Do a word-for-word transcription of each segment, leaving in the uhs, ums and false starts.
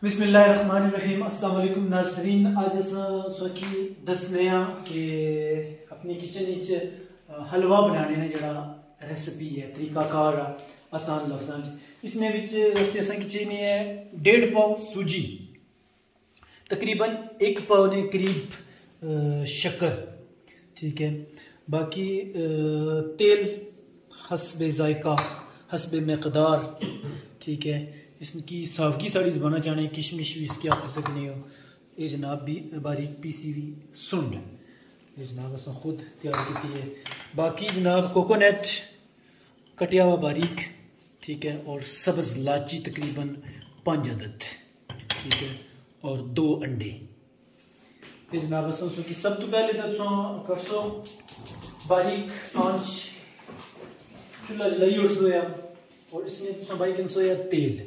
बिस्मिल्लाहिर्रहमानिर्रहीम। अस्सलाम वालेकुम नाज़रीन। आज अस दसने कि अपनी किचन हलवा बनाने ने जड़ा रेसिपी है तरीकाकार आसान लफ्जां इसने वास्ते चाहिए है डेढ़ पाव सूजी, तकरीबन एक पाव ने करीब शक्कर, ठीक है। बाकी तेल हस्बे जायका हस्बे मकदार, ठीक है। इसकी सावगी साड़ी जबाना चाहने किशमिश भी इसकी आप सकने हो। ये जनाब भी बारीक पीसी हुई सुंड ये जनाब अस खुद तैयार की है। बाकी जनाब कोकोनट कटिया हुआ बारीक, ठीक है, और सब्ज लाची तकरीबन पाँच अदद, ठीक है, और दो अंडे। ये जनाब अस की सब तो पहले तो कर सो बारीक आंच चूल्हा जलाई और सोया, और इसमें तो भाई सोया तेल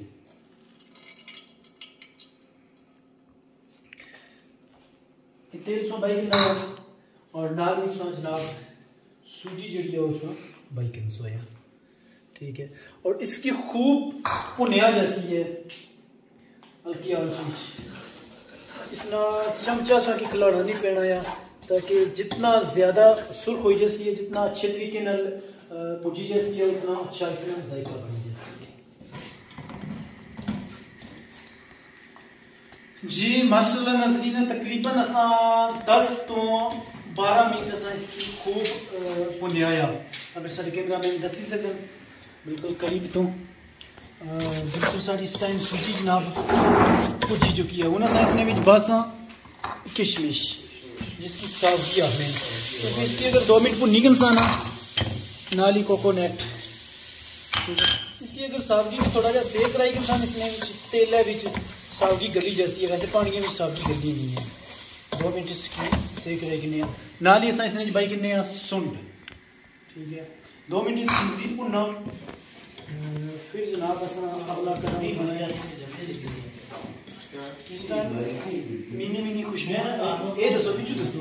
तेल सो बाइक और नाल ही सो जनाब सूजी जड़ी है उसको बाइक सोया, ठीक है। और इसकी खूब भुनिया जैसी है हल्की आंच, इसना चमचा सा की खिलाना नहीं पैना है, ताकि जितना ज़्यादा सुर्ख हो जैसी है, जितना अच्छे तरीके नाल भुजी जैसी है, उतना अच्छा इसमें जायका बनी जैसी है। जी माशाल्लाह नाज़रीन, तकरीबन असा दस तो बारह मिनट असा इसकी खूब भुनिया। अब सारे कैमरा मैन दसी सकन बिल्कुल करीब तो बिल्कुल सारी इस टाइम सूजी जनाब भुजी चुकी है। उन्हें इसने बिच बासा किशमिश जिसकी सावगी आपने तो इसकी अगर दो मिनट भुनी कमसाना नाली कोकोनट, इसकी अगर सावगी भी थोड़ा जहा सेक कराई कमसान इसने तेल है सावगी गली जैसी है। वैसे पानी में सावगी गली नहीं है। दो मिनट इसकी सेक रहे कि नाल ही असा इसने बाई किन्ने सुंड, ठीक है। दो मिनट इसकी मजीद भुनना, फिर जनाब असा अगला करना इस टाइम मिनी मिनी खुशबू ये दसो बिचू दसो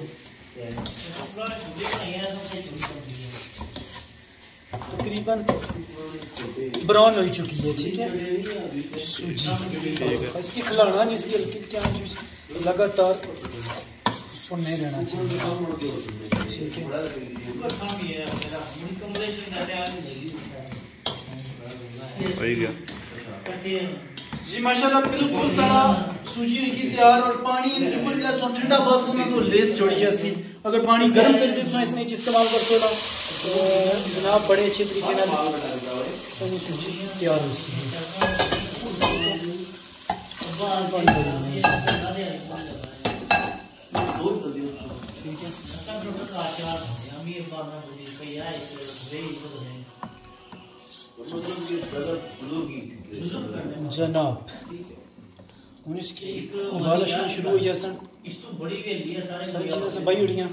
तकरीबन ब्राउन हो चुकी है, ठीक है सूजी। इसकी खिलाना नहीं, इसकी हल्की क्या लगातार सुनने रहना चाहिए, ठीक है जी। माशाल्लाह बिल्कुल सारा सूजी की तैयार, और पानी बिल्कुल ठंडा बस होना तो लेस छोड़ी जाती। अगर पानी गर्म कर दे तो इसने इस्तेमाल कर सोना तो जनाब बड़े अच्छे तरीके से सूजी तैयार हो सी। जनाब हूँ इसकी उबालना शुरू हो जाए सन सारी चीज़ें से बही उड़ियाँ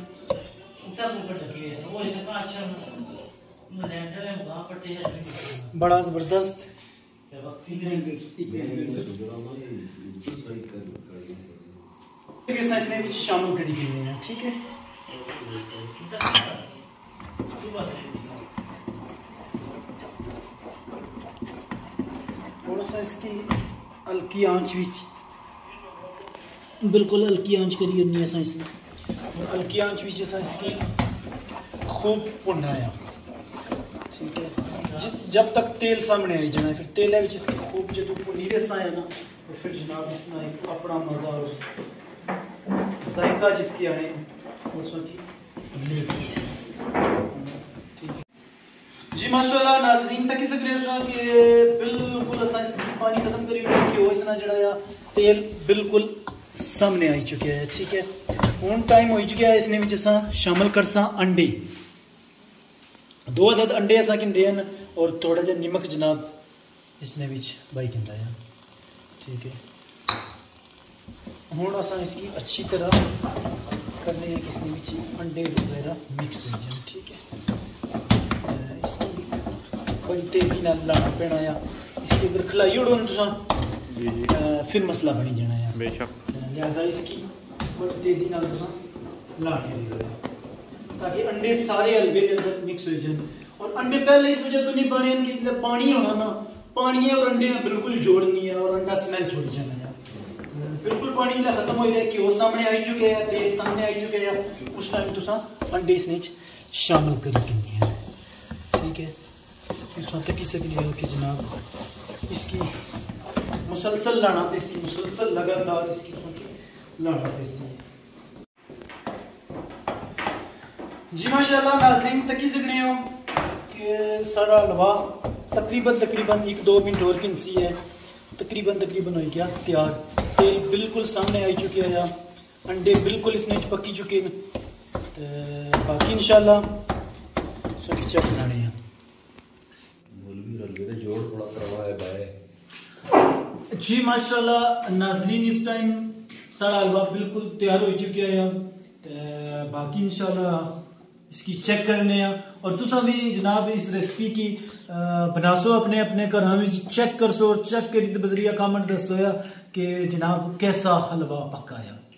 बड़ा जबरदस्त इसमें शामिल करी गई है, ठीक है। थोड़ा सा इसकी हल्की आंच विच बिल्कुल हल्की आंच करी होनी है इसने, और हल्की आंच विच इसकी खूब भुनना है, ठीक है। जिस जब तक तेल सामने आई जाना, फिर तेल है इसकी खूब जो भुनी रेसा है ना, तो फिर जनाब इसमें एक अपना मज़ा और जायका जिसकी आने जी। माशाल्लाह नाज़रीन तक सक रहे कि बिल्कुल असा इसकी पानी खत्म करी कि वो इसना जड़ा तेल बिल्कुल सामने आई चुके हैं, ठीक है। हूँ टाइम हो चुका है इसने विच असा शामिल करसा अंडे, दो अदद अंडे असा किंदे हैं, और थोड़ा जा नमक जनाब इसने विच बाई किंदा है, ठीक है। हूँ असा इसकी अच्छी तरह करने है कि इसने विच अंडे वगैरह मिक्स हो जाए, ठीक है। इसकी बड़ी तेजी नाल लाना पैना है, इसकी अगर खिलाई उड़ो तुसा फिर मसला बनी जाना है बेशक। लिहाजा इसकी बड़ी तेजी नाल तुसा लाने ताकि अंडे सारे हलवे के अंदर मिक्स हो जाए। और अंडे पहले इस वजह तो नहीं बने कि पानी होना ना, पानी और अंडे में बिल्कुल जोड़ नहीं है, और अंडा स्मेल छोड़ जाना है। पानी जिल्लै खत्म होई गेआ घ्यो सामने आई चुके हैं तेल सामने आई चुके हैं उस टाइम तुसां अंडे इसने शामिल करी किन्नी है ठीक है तुसां तक्की सकदे हो कि जनाब इसकी मुसलसल लाना पेसी मुसलसल लगातार इसकी लाना पेसी जी माशाल्लाह नाज़रीन तक्की सकने हो कि सारा हलवा तकरीबन तकरीबन एक दो मिनट और किनसी है तकरीबन तकरीबन हो गया तैयार तेल बिल्कुल सामने आई चुके हैं अंडे बिल्कुल इसने पकी चुके हैं तो बाकी इंशाल्लाह सभी चेक बनाने हैं जी माशाल्लाह नाज़रीन इस टाइम सारा हलवा बिल्कुल तैयार हो चुका है तो बाकी इंशाल्लाह इसकी चेक करने हैं और तुसा भी जनाब इस रेसिपी की बनासो अपने अपने घर में चेक कर सो और चेक करी तो बजरिया कमेंट दसो कि जनाब कैसा हलवा पकाया।